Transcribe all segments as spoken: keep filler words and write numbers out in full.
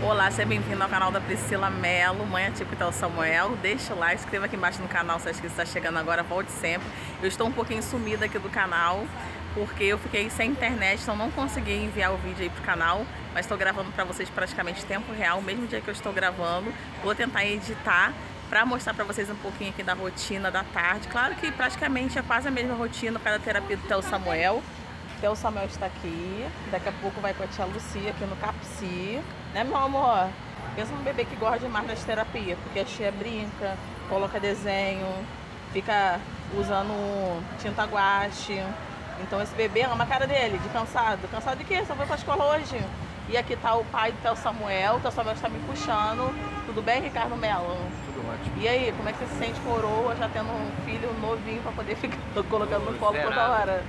Olá, seja bem-vindo ao canal da Priscila Mello, mãe atípica Théo Samuel. Deixa o like, inscreva aqui embaixo no canal se acha que está chegando agora, volte sempre. Eu estou um pouquinho sumida aqui do canal, porque eu fiquei sem internet, então não consegui enviar o vídeo aí pro canal, mas estou gravando para vocês praticamente em tempo real, mesmo dia que eu estou gravando. Vou tentar editar para mostrar para vocês um pouquinho aqui da rotina da tarde. Claro que praticamente é quase a mesma rotina para a terapia do Théo Samuel. Théo Samuel está aqui, daqui a pouco vai com a tia Lucia aqui no Capsi, né, meu amor? Pensa num bebê que gosta demais das terapias, porque a tia brinca, coloca desenho, fica usando tinta guache. Então esse bebê ama a cara dele, de cansado. Cansado de quê? Só foi pra escola hoje. E aqui tá o pai do Théo Samuel, o Théo Samuel está me puxando. Tudo bem, Ricardo Mello? Tudo ótimo. E aí, como é que você se sente coroa, já tendo um filho novinho pra poder ficar colocando no colo toda hora?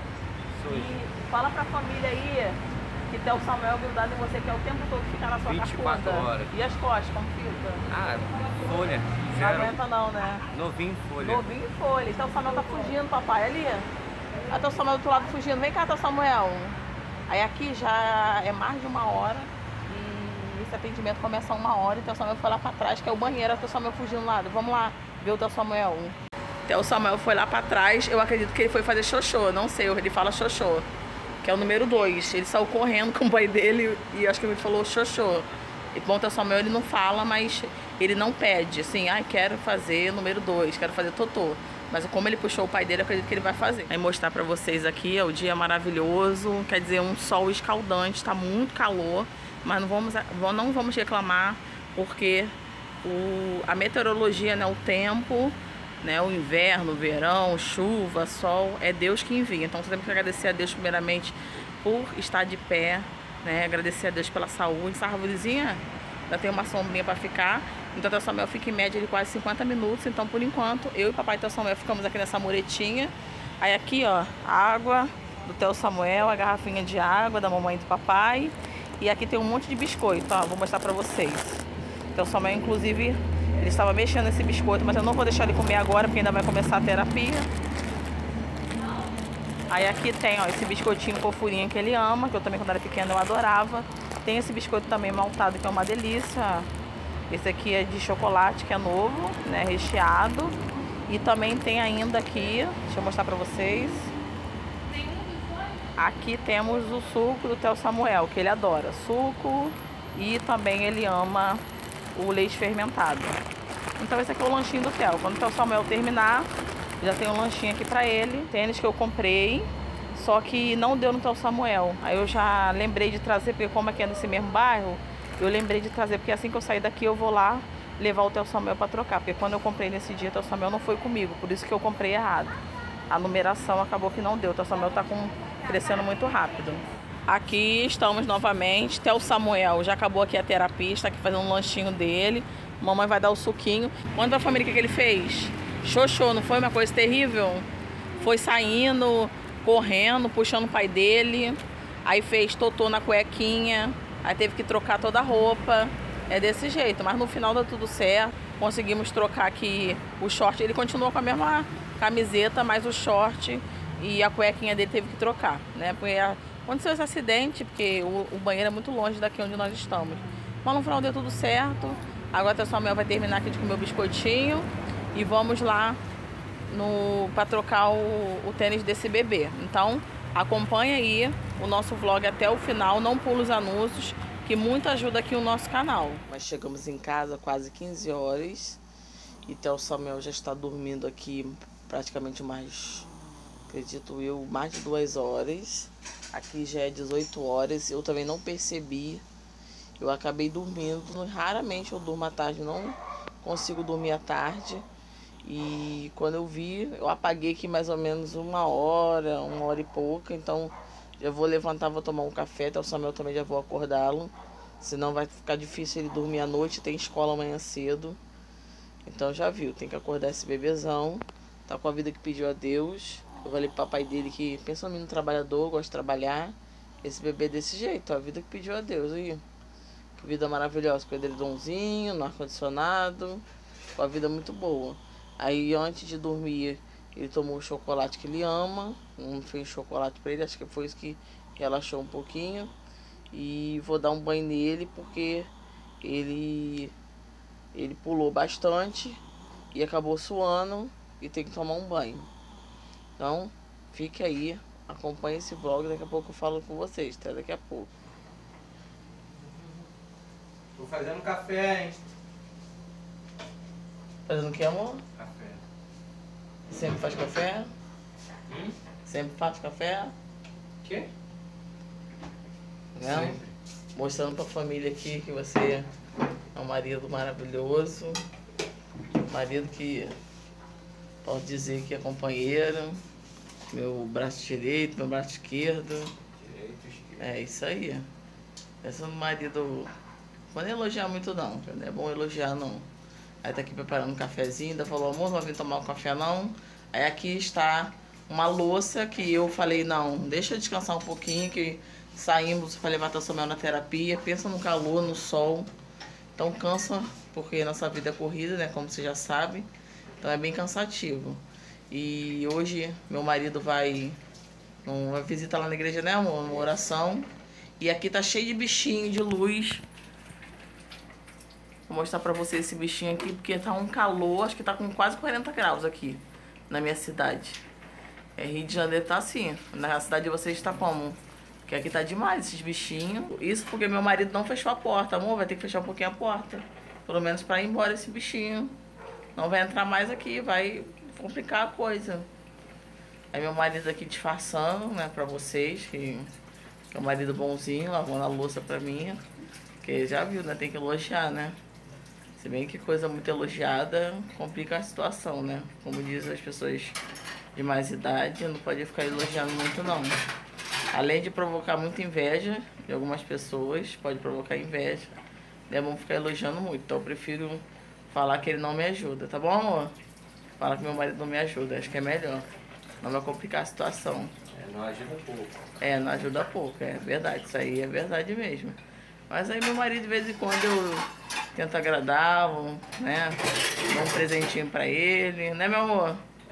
E fala pra família aí que Théo Samuel é grudado em você, que é o tempo todo ficar na sua vinte e quatro horas. E as costas, como fica? Ah, folha. Não Zero. aguenta não, né? Novinho folha. Novinho em folha. Théo Samuel tá fugindo, papai, ali. A Théo Samuel do outro lado fugindo. Vem cá, Théo Samuel. Aí aqui já é mais de uma hora e esse atendimento começa a uma hora e Théo Samuel foi lá pra trás, que é o banheiro, a Théo Samuel fugindo lá. Vamos lá ver o Théo Samuel. Théo Samuel foi lá pra trás, eu acredito que ele foi fazer xoxô, não sei, ele fala xoxô, que é o número dois. Ele saiu correndo com o pai dele e acho que ele falou xoxô. E bom, o Théo Samuel ele não fala, mas ele não pede, assim, ah, quero fazer número dois, quero fazer totô. Mas como ele puxou o pai dele, eu acredito que ele vai fazer. Aí mostrar pra vocês aqui, é o dia maravilhoso, quer dizer, um sol escaldante, tá muito calor, mas não vamos, não vamos reclamar, porque o, a meteorologia, né, o tempo, né, o inverno, o verão, chuva, sol, é Deus que envia. Então temos que agradecer a Deus primeiramente por estar de pé, né, agradecer a Deus pela saúde. Essa arvorezinha ainda tem uma sombrinha para ficar. Então Théo Samuel fica em média de quase cinquenta minutos. Então por enquanto eu e o papai Théo Samuel ficamos aqui nessa muretinha. Aí aqui, ó, a água do Théo Samuel, a garrafinha de água da mamãe e do papai. E aqui tem um monte de biscoito, ó, vou mostrar para vocês. Théo Samuel, inclusive, ele estava mexendo nesse biscoito, mas eu não vou deixar ele comer agora, porque ainda vai começar a terapia. Aí aqui tem, ó, esse biscoitinho fofurinho que ele ama, que eu também quando era pequena eu adorava. Tem esse biscoito também maltado, que é uma delícia. Esse aqui é de chocolate, que é novo, né, recheado. E também tem ainda aqui, deixa eu mostrar pra vocês. Aqui temos o suco do Théo Samuel, que ele adora. Suco e também ele ama o leite fermentado. Então esse aqui é o lanchinho do Théo. Quando o Théo Samuel terminar, já tem um lanchinho aqui pra ele. Tênis que eu comprei, só que não deu no Théo Samuel. Aí eu já lembrei de trazer, porque como aqui é nesse mesmo bairro, eu lembrei de trazer, porque assim que eu sair daqui eu vou lá levar o Théo Samuel pra trocar. Porque quando eu comprei nesse dia, o Théo Samuel não foi comigo, por isso que eu comprei errado. A numeração acabou que não deu. O Théo Samuel tá com, crescendo muito rápido. Aqui estamos novamente. Théo Samuel já acabou aqui a terapia, está aqui fazendo um lanchinho dele. Mamãe vai dar o suquinho. Quando a família, o que, que ele fez? Xoxô, não foi uma coisa terrível? Foi saindo, correndo, puxando o pai dele. Aí fez totô na cuequinha. Aí teve que trocar toda a roupa. É desse jeito, mas no final deu tudo certo. Conseguimos trocar aqui o short. Ele continuou com a mesma camiseta, mas o short e a cuequinha dele teve que trocar, né? Porque aconteceu esse acidente, porque o, o banheiro é muito longe daqui onde nós estamos. Mas no final deu tudo certo. Agora o Théo Samuel vai terminar aqui de comer o biscoitinho e vamos lá no para trocar o, o tênis desse bebê. Então acompanha aí o nosso vlog até o final, não pula os anúncios, que muito ajuda aqui o nosso canal. Nós chegamos em casa quase quinze horas e Théo Samuel já está dormindo aqui praticamente mais, acredito eu, mais de duas horas. Aqui já é dezoito horas, eu também não percebi. Eu acabei dormindo, raramente eu durmo à tarde, não consigo dormir à tarde. E quando eu vi, eu apaguei aqui mais ou menos uma hora, uma hora e pouca. Então já vou levantar, vou tomar um café, Théo Samuel também já vou acordá-lo. Senão vai ficar difícil ele dormir à noite, tem escola amanhã cedo. Então já viu, tem que acordar esse bebezão. Tá com a vida que pediu a Deus. Eu falei pro papai dele que pensa no menino trabalhador, gosta de trabalhar. Esse bebê é desse jeito, a vida que pediu a Deus. Aí, que vida maravilhosa, com o edredomzinho, no ar-condicionado, com a vida muito boa. Aí antes de dormir, ele tomou o chocolate que ele ama. Não fez chocolate pra ele, acho que foi isso que relaxou um pouquinho. E vou dar um banho nele, porque ele, ele pulou bastante e acabou suando e tem que tomar um banho. Então, fique aí, acompanhe esse vlog, daqui a pouco eu falo com vocês, até daqui a pouco. Tô fazendo café, hein? Fazendo o que, amor? Café. Sempre faz café? Hum? Sempre faz café? Quê? Não? Sempre. Mostrando pra família aqui que você é um marido maravilhoso. Marido que posso dizer que é companheiro. Meu braço direito, meu braço esquerdo. Direito, esquerdo. É isso aí. Esse é um marido. Não pode elogiar muito não, não é bom elogiar não. Aí tá aqui preparando um cafezinho, ainda falou, amor, não vai vir tomar um café não. Aí aqui está uma louça que eu falei, não, deixa eu descansar um pouquinho, que saímos para levar teu Samuel na terapia, pensa no calor, no sol. Então cansa, porque nossa vida é corrida, né, como você já sabe. Então é bem cansativo. E hoje meu marido vai numa visita lá na igreja, né, amor? Uma oração. E aqui tá cheio de bichinho de luz. Vou mostrar pra vocês esse bichinho aqui, porque tá um calor, acho que tá com quase quarenta graus aqui na minha cidade. É, Rio de Janeiro tá assim, na cidade de vocês tá como? Porque aqui tá demais esses bichinhos. Isso porque meu marido não fechou a porta, amor, vai ter que fechar um pouquinho a porta. Pelo menos pra ir embora esse bichinho. Não vai entrar mais aqui, vai complicar a coisa. Aí meu marido aqui disfarçando, né, pra vocês, que é um marido bonzinho, lavando a louça pra mim. Porque já viu, né, tem que elogiar, né. Se bem que coisa muito elogiada complica a situação, né? Como dizem as pessoas de mais idade, não pode ficar elogiando muito não. Além de provocar muita inveja de algumas pessoas, pode provocar inveja. É bom ficar elogiando muito, então eu prefiro falar que ele não me ajuda, tá bom, amor? Fala que meu marido não me ajuda, acho que é melhor. Não vai complicar a situação. É, não ajuda pouco. É, não ajuda pouco, é verdade, isso aí é verdade mesmo. Mas aí meu marido de vez em quando eu tento agradar, né? Dou um presentinho pra ele, né, meu amor?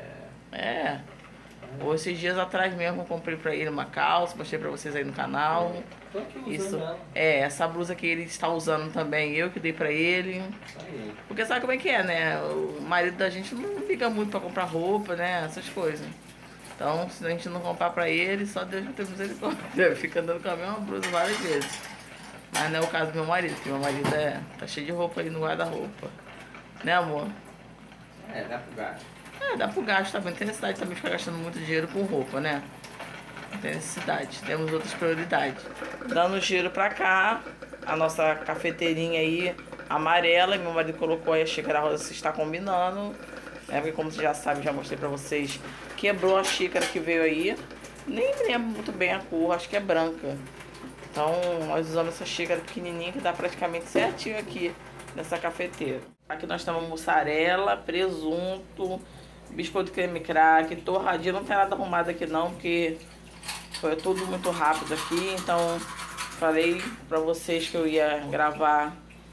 É. É. Ou esses dias atrás mesmo eu comprei pra ele uma calça, mostrei pra vocês aí no canal. Tô aqui usando Isso. ela. É, essa blusa que ele está usando também, eu que dei pra ele. Isso aí. Porque sabe como é que é, né? O marido da gente não liga muito pra comprar roupa, né? Essas coisas. Então, se a gente não comprar pra ele, só Deus não tem misericórdia. Fica andando com a mesma blusa várias vezes. Mas não é o caso do meu marido, porque meu marido é, tá cheio de roupa aí no guarda-roupa. Né, amor? É, dá pro gasto. É, dá pro gasto também. Não tem necessidade também de ficar gastando muito dinheiro com roupa, né? Não tem necessidade. Temos outras prioridades. Dando giro pra cá, a nossa cafeteirinha aí amarela. E meu marido colocou aí a xícara rosa, se está combinando. É, porque como você já sabe, já mostrei pra vocês, quebrou a xícara que veio aí. Nem lembro muito bem a cor, acho que é branca. Então, nós usamos essa xícara pequenininha que dá praticamente certinho aqui nessa cafeteira. Aqui nós temos mussarela, presunto, biscoito creme crack, torradinha. Não tem nada arrumado aqui não, porque foi tudo muito rápido aqui. Então, falei pra vocês que eu ia gravar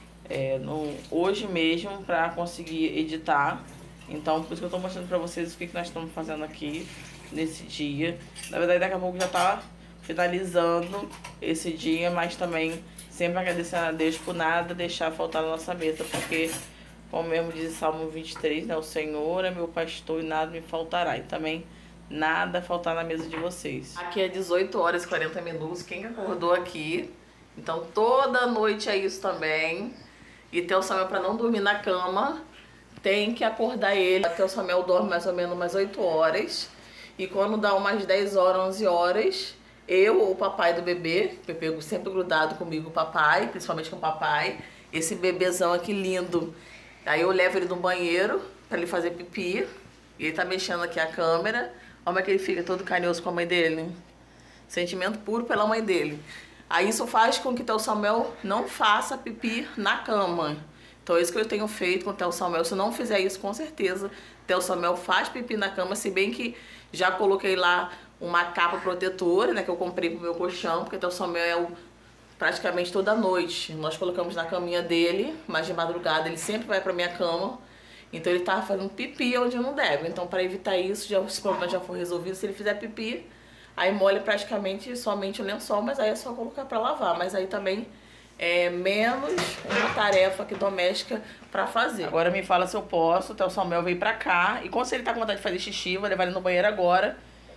é, no, hoje mesmo pra conseguir editar. Então, por isso que eu tô mostrando pra vocês o que, que nós estamos fazendo aqui nesse dia. Na verdade, daqui a pouco já tá finalizando esse dia, mas também sempre agradecendo a Deus por nada deixar faltar na nossa mesa, porque, como mesmo diz o Salmo vinte e três, né, o Senhor é meu pastor e nada me faltará. E também nada faltar na mesa de vocês. Aqui é dezoito horas e quarenta minutos, quem acordou aqui? Então toda noite é isso também. E tem o Samuel para não dormir na cama, tem que acordar ele. Até o Samuel dorme mais ou menos umas oito horas. E quando dá umas dez horas, onze horas, eu ou o papai do bebê, que eu pego sempre grudado comigo, o papai, principalmente com o papai, esse bebezão aqui lindo. Aí eu levo ele no banheiro pra ele fazer pipi. E ele tá mexendo aqui a câmera. Olha como é que ele fica todo carinhoso com a mãe dele. Sentimento puro pela mãe dele. Aí isso faz com que o Theo Samuel não faça pipi na cama. Então é isso que eu tenho feito com o Theo Samuel. Se não fizer isso, com certeza, o Theo Samuel faz pipi na cama. Se bem que já coloquei lá uma capa protetora, né, que eu comprei pro meu colchão, porque o Theo Samuel praticamente toda noite nós colocamos na caminha dele, mas de madrugada ele sempre vai pra minha cama. Então ele tava fazendo pipi onde não deve. Então para evitar isso, já, esse problema já foi resolvido. Se ele fizer pipi, aí molha praticamente somente o lençol, mas aí é só colocar pra lavar. Mas aí também é, menos uma tarefa aqui doméstica pra fazer. Agora me fala se eu posso. O Theo Samuel veio pra cá. E quando ele tá com vontade de fazer xixi, vou levar ele no banheiro agora.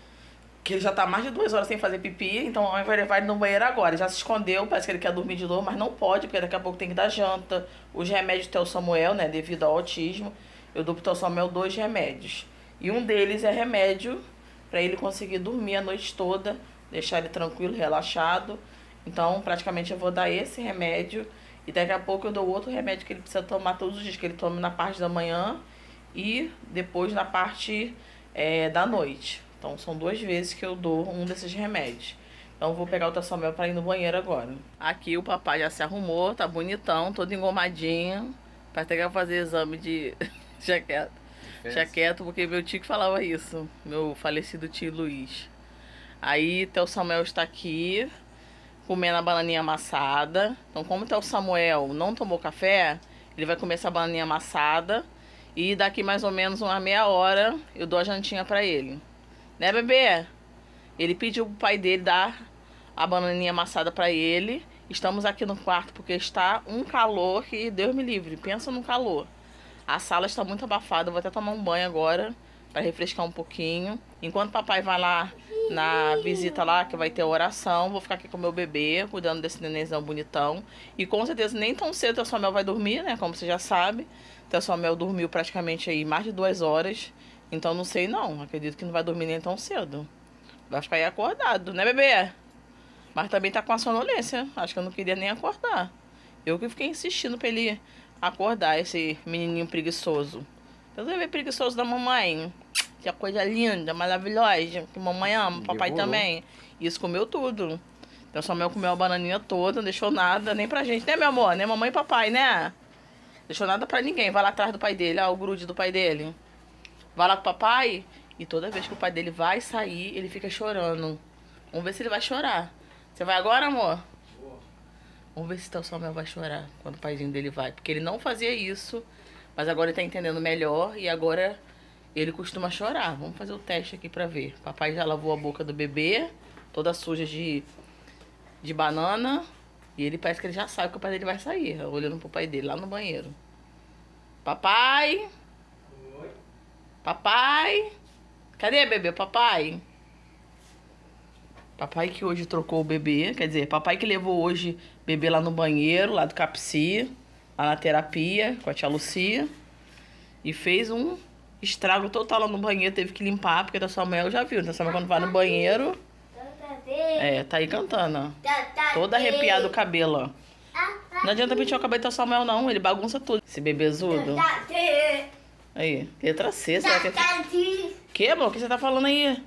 Que ele já tá mais de duas horas sem fazer pipi. Então eu vou levar ele no banheiro agora. Ele já se escondeu, parece que ele quer dormir de novo, mas não pode, porque daqui a pouco tem que dar janta. Os remédios do Theo Samuel, né, devido ao autismo, eu dou pro Theo Samuel dois remédios. E um deles é remédio pra ele conseguir dormir a noite toda, deixar ele tranquilo, relaxado. Então, praticamente eu vou dar esse remédio e daqui a pouco eu dou outro remédio que ele precisa tomar todos os dias, que ele toma na parte da manhã e depois na parte é, da noite. Então, são duas vezes que eu dou um desses remédios. Então, eu vou pegar o Theo Samuel pra ir no banheiro agora. Aqui o papai já se arrumou, tá bonitão, todo engomadinho. Vai ter que fazer exame de jaqueta. Jaqueta, porque meu tio que falava isso, meu falecido tio Luiz. Aí, Theo Samuel está aqui, comendo a bananinha amassada. Então, como o Theo Samuel não tomou café, ele vai comer essa bananinha amassada. E daqui mais ou menos uma meia hora, eu dou a jantinha pra ele. Né, bebê? Ele pediu pro pai dele dar a bananinha amassada pra ele. Estamos aqui no quarto porque está um calor que Deus me livre. Pensa no calor. A sala está muito abafada. Eu vou até tomar um banho agora para refrescar um pouquinho. Enquanto o papai vai lá na visita lá, que vai ter oração, vou ficar aqui com o meu bebê, cuidando desse nenenzão bonitão. E com certeza nem tão cedo o Theo Samuel vai dormir, né? Como você já sabe. O Theo Samuel dormiu praticamente aí mais de duas horas. Então não sei não. Acredito que não vai dormir nem tão cedo. Vai ficar aí acordado, né, bebê? Mas também tá com a sonolência. Acho que eu não queria nem acordar. Eu que fiquei insistindo pra ele acordar, esse menininho preguiçoso. Eu também preguiçoso da mamãe. Que é coisa linda, maravilhosa. Que mamãe ama, papai Devorou. também. Isso comeu tudo. Então só meu comeu a bananinha toda, não deixou nada nem pra gente, né, meu amor? Né, mamãe e papai, né? Deixou nada pra ninguém. Vai lá atrás do pai dele, ó, o grude do pai dele. Vai lá com o papai. E toda vez que o pai dele vai sair, ele fica chorando. Vamos ver se ele vai chorar. Você vai agora, amor? Vamos ver se o Theo Samuel vai chorar quando o paizinho dele vai. Porque ele não fazia isso, mas agora ele tá entendendo melhor e agora ele costuma chorar. Vamos fazer o teste aqui pra ver. Papai já lavou a boca do bebê, toda suja de, de banana. E ele parece que ele já sabe que o pai dele vai sair, olhando pro pai dele lá no banheiro. Papai? Oi. Papai? Cadê, bebê? Papai? Papai que hoje trocou o bebê, quer dizer, papai que levou hoje o bebê lá no banheiro, lá do Capsi, lá na terapia, com a tia Lucia. E fez um estrago total lá no banheiro, teve que limpar, porque o Theo Samuel já viu. O Theo Samuel quando vai no banheiro, é, tá aí cantando, ó. Todo arrepiado o cabelo, ó. Não adianta pentear o cabelo do Theo Samuel, não, ele bagunça tudo. Esse bebezudo. Aí, letra C, será que é... Que, amor? O que você tá falando aí?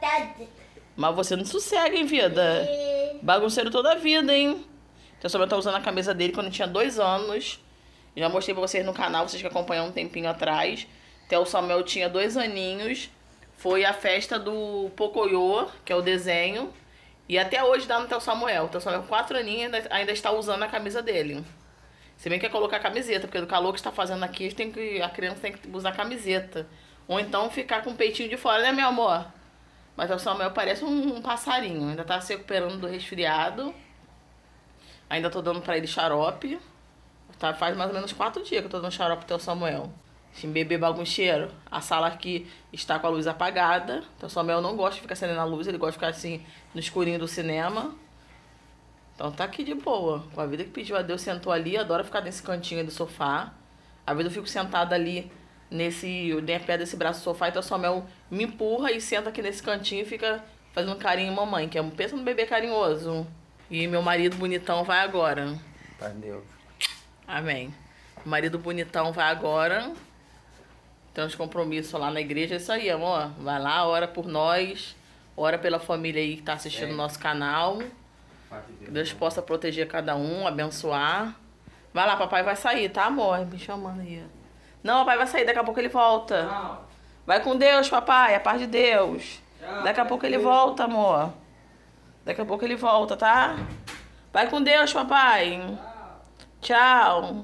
Mas você não sossega, hein, vida? Bagunceiro toda a vida, hein? Então, Samuel tá usando a camisa dele quando tinha dois anos. Já mostrei pra vocês no canal, vocês que acompanham um tempinho atrás. Theo Samuel tinha dois aninhos. Foi a festa do Pocoyo, que é o desenho. E até hoje dá no Theo Samuel. O Theo Samuel, com quatro aninhos, ainda, ainda está usando a camisa dele. Se bem que quer colocar camiseta, porque do calor que está fazendo aqui, tem que, a criança tem que usar camiseta. Ou então ficar com o peitinho de fora, né, meu amor? Mas o Samuel parece um, um passarinho. Ainda tá se recuperando do resfriado. Ainda tô dando pra ele xarope. Tá, faz mais ou menos quatro dias que eu tô dando xarope pro Samuel. Esse bebê bagunceiro. A sala aqui está com a luz apagada. O Samuel não gosta de ficar acendendo a luz. Ele gosta de ficar assim no escurinho do cinema. Então tá aqui de boa. Com a vida que pediu a Deus, sentou ali. Adora ficar nesse cantinho do sofá. Às vezes eu fico sentada ali nesse, nem a pé desse braço do sofá, então o Samuel me empurra e senta aqui nesse cantinho e fica fazendo carinho em mamãe, que é um pensa no bebê carinhoso. E meu marido bonitão vai agora. Pai Deus. Amém. O marido bonitão vai agora. Tem uns compromissos lá na igreja, é isso aí, amor. Vai lá, ora por nós, ora pela família aí que tá assistindo o nosso canal. Deus possa proteger cada um, abençoar. Vai lá, papai vai sair, tá, amor? Me chamando aí. Não, papai vai sair, daqui a pouco ele volta. Não. Vai com Deus, papai, a paz de Deus. Tchau, daqui a pouco ele volta, amor. Daqui a pouco ele volta, tá? Vai com Deus, papai. Tchau. Tchau.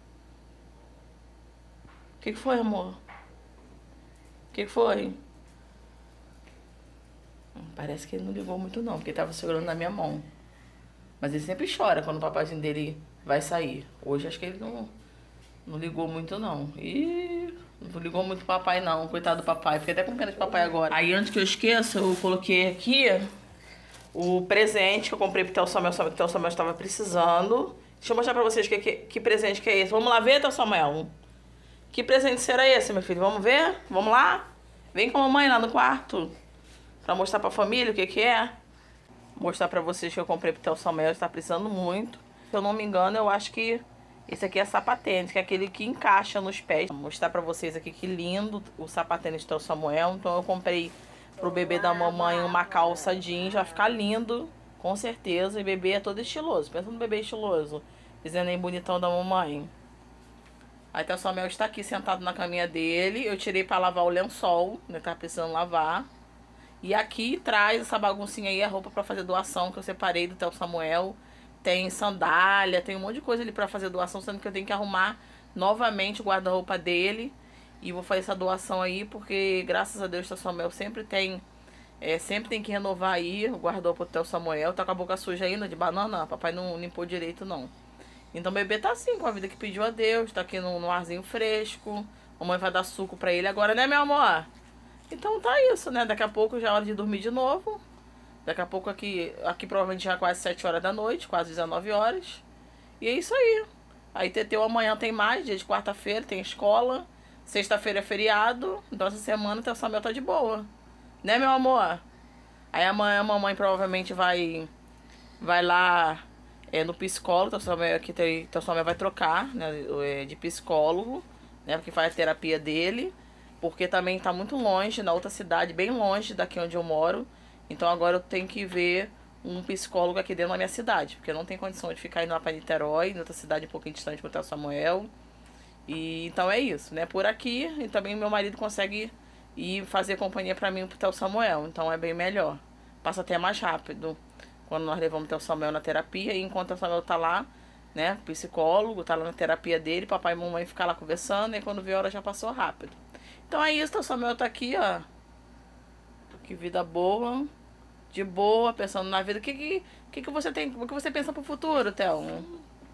O que que foi, amor? O que que foi? Parece que ele não ligou muito não, porque ele tava segurando na minha mão. Mas ele sempre chora quando o papazinho dele vai sair. Hoje acho que ele não, não ligou muito não. E não ligou muito pro papai não, coitado do papai. Fiquei até com pena de papai agora. Aí antes que eu esqueça, eu coloquei aqui o presente que eu comprei pro Theo Samuel, que o Theo Samuel estava precisando. Deixa eu mostrar pra vocês que, que, que presente que é esse. Vamos lá ver, Theo Samuel? Que presente será esse, meu filho? Vamos ver? Vamos lá? Vem com a mamãe lá no quarto. Pra mostrar pra família o que que é. Mostrar pra vocês que eu comprei pro Theo Samuel. Está precisando muito. Se eu não me engano, eu acho que esse aqui é sapatênis, que é aquele que encaixa nos pés. Vou mostrar pra vocês aqui que lindo o sapatênis do Theo Samuel. Então eu comprei pro bebê da mamãe uma calça jeans. Vai ficar lindo. Com certeza, e bebê é todo estiloso. Pensa no bebê estiloso. Dizendo aí bonitão da mamãe. Aí o Samuel está aqui sentado na caminha dele. Eu tirei pra lavar o lençol, né? Tá precisando lavar. E aqui traz essa baguncinha aí, a roupa pra fazer doação que eu separei do Theo Samuel. Tem sandália, tem um monte de coisa ali pra fazer doação, sendo que eu tenho que arrumar novamente o guarda-roupa dele. E vou fazer essa doação aí, porque graças a Deus o Theo Samuel sempre tem... É, sempre tem que renovar aí o guarda-roupa do Theo Samuel. Tá com a boca suja ainda de banana. Papai não limpou direito, não. Então o bebê tá assim, com a vida que pediu a Deus. Tá aqui no, no arzinho fresco. A mãe vai dar suco pra ele agora, né, meu amor? Então tá isso, né? Daqui a pouco já é hora de dormir de novo. Daqui a pouco aqui, aqui provavelmente já é quase sete horas da noite. Quase dezenove horas. E é isso aí. Aí Teteu amanhã tem mais. Dia de quarta-feira tem escola. Sexta-feira é feriado. Então essa semana o Theo Samuel tá de boa. Né, meu amor? Aí amanhã a mamãe provavelmente vai vai lá é, no psicólogo. O Samuel, aqui tem, o Samuel vai trocar, né, de psicólogo, né, porque faz a terapia dele. Porque também tá muito longe, na outra cidade, bem longe daqui onde eu moro. Então agora eu tenho que ver um psicólogo aqui dentro da minha cidade. Porque eu não tenho condição de ficar indo lá pra Niterói, em outra cidade um pouquinho distante pro Theo Samuel. E então é isso, né? Por aqui, e também meu marido consegue... E fazer companhia pra mim pro Theo Samuel. Então é bem melhor. Passa até mais rápido. Quando nós levamos o Theo Samuel na terapia. E enquanto o Theo Samuel tá lá, né? Psicólogo, tá lá na terapia dele. Papai e mamãe ficam lá conversando. E quando vê a hora já passou rápido. Então é isso. O Theo Samuel tá aqui, ó. Que vida boa. De boa, pensando na vida. O que que, que, que você tem? O que você pensa pro futuro, Theo?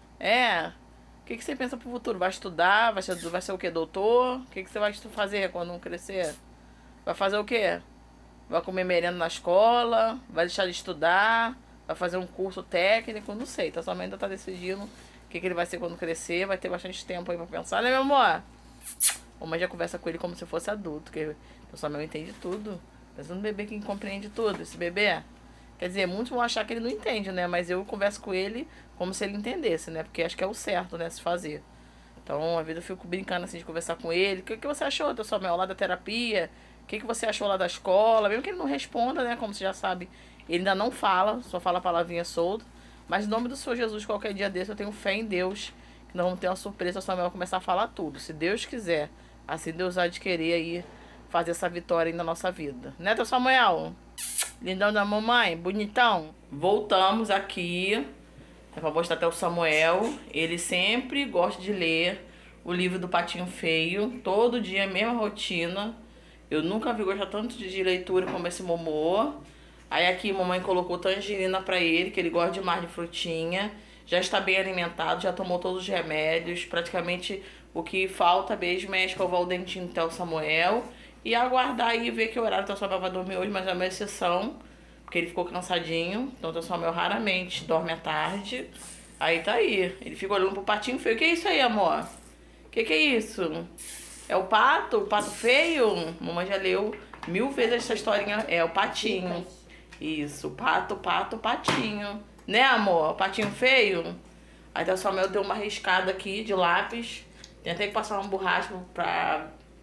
É. O que que você pensa pro futuro? Vai estudar? Vai ser, vai ser o quê? Doutor? O que que você vai fazer quando crescer? Vai fazer o quê? Vai comer merenda na escola? Vai deixar de estudar? Vai fazer um curso técnico? Não sei. Então, sua mãe ainda tá decidindo o que, que ele vai ser quando crescer. Vai ter bastante tempo aí pra pensar, né, meu amor? A mãe já conversa com ele como se fosse adulto. Porque o sua mãe entende tudo. Pensa no bebê que compreende tudo. Esse bebê... Quer dizer, muitos vão achar que ele não entende, né? Mas eu converso com ele como se ele entendesse, né? Porque acho que é o certo, né? Se fazer. Então, às vezes eu fico brincando assim de conversar com ele. O que, que você achou, Theo Samuel, lá da terapia? O que, que você achou lá da escola? Mesmo que ele não responda, né? Como você já sabe, ele ainda não fala, só fala a palavrinha solta. Mas em nome do Senhor Jesus, qualquer dia desse, eu tenho fé em Deus. Que nós vamos ter uma surpresa, o Samuel começar a falar tudo. Se Deus quiser. Assim Deus há de querer aí fazer essa vitória aí na nossa vida. Né, Theo Samuel? Lindão da mamãe, bonitão. Voltamos aqui. É pra mostrar até o Samuel. Ele sempre gosta de ler o livro do Patinho Feio. Todo dia, a mesma rotina. Eu nunca vi gostar tanto de leitura como esse Momô. Aí aqui mamãe colocou tangerina pra ele, que ele gosta demais de frutinha. Já está bem alimentado, já tomou todos os remédios. Praticamente o que falta mesmo é escovar o dentinho do Theo Samuel. E aguardar aí e ver que horário o Theo Samuel vai dormir hoje, mas é uma exceção. Porque ele ficou cansadinho. Então o Theo Samuel raramente dorme à tarde. Aí tá aí. Ele fica olhando pro patinho feio. O que é isso aí, amor? O que que é isso? É o pato? O pato feio? Mamãe já leu mil vezes essa historinha. É o patinho. Isso. Pato, pato, patinho. Né, amor? O patinho feio? Aí o Theo Samuel deu uma riscada aqui de lápis. Tentei passar uma borracha pra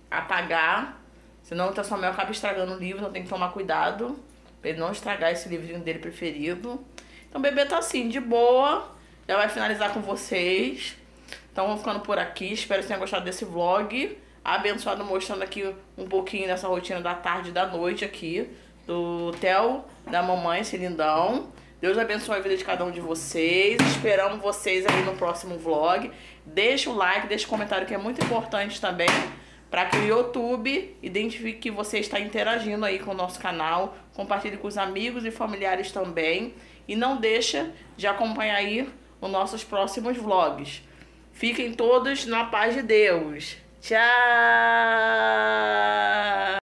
apagar. Senão o Theo Samuel acaba estragando o livro, então tem que tomar cuidado pra ele não estragar esse livrinho dele preferido. Então o bebê tá assim, de boa. Já vai finalizar com vocês. Então vamos ficando por aqui. Espero que tenham gostado desse vlog. Abençoado, mostrando aqui um pouquinho dessa rotina da tarde e da noite aqui. Do Theo, da mamãe, esse lindão. Deus abençoe a vida de cada um de vocês. Esperamos vocês aí no próximo vlog. Deixa o like, deixa o comentário que é muito importante também. Para que o YouTube identifique que você está interagindo aí com o nosso canal, compartilhe com os amigos e familiares também. E não deixa de acompanhar aí os nossos próximos vlogs. Fiquem todos na paz de Deus. Tchau!